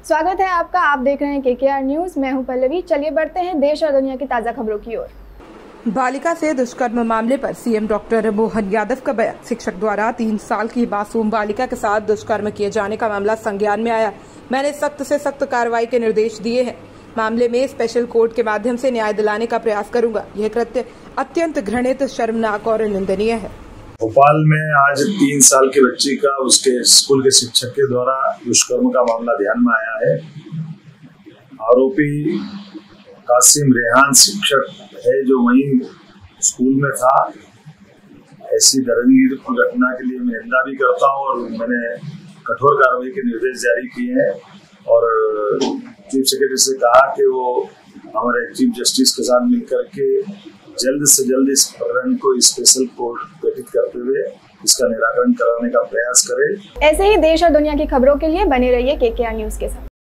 स्वागत है आपका। आप देख रहे हैं KKR न्यूज। मैं हूं पल्लवी। चलिए बढ़ते हैं देश और दुनिया की ताजा खबरों की ओर। बालिका से दुष्कर्म मामले पर सीएम डॉक्टर मोहन यादव का बयान। शिक्षक द्वारा 3 साल की मासूम बालिका के साथ दुष्कर्म किए जाने का मामला संज्ञान में आया। मैंने सख्त से सख्त कार्रवाई के निर्देश दिए हैं। मामले में स्पेशल कोर्ट के माध्यम से न्याय दिलाने का प्रयास करूंगा। यह कृत्य अत्यंत घृणित, शर्मनाक और निंदनीय है। भोपाल में आज 3 साल की बच्ची का उसके स्कूल के शिक्षक के द्वारा दुष्कर्म का मामला ध्यान में आया है। आरोपी कासिम रेहान शिक्षक है जो वहीं स्कूल में था। ऐसी दर्दनाक घटना के लिए मैं निंदा भी करता हूं और मैंने कठोर कार्रवाई के निर्देश जारी किए हैं और चीफ सेक्रेटरी से कहा कि वो हमारे चीफ जस्टिस के साथ मिलकर के जल्द से जल्द इस प्रकरण को स्पेशल कोर्ट गठित करते हुए इसका निराकरण कराने का प्रयास करें। ऐसे ही देश और दुनिया की खबरों के लिए बने रहिए KKR न्यूज के साथ।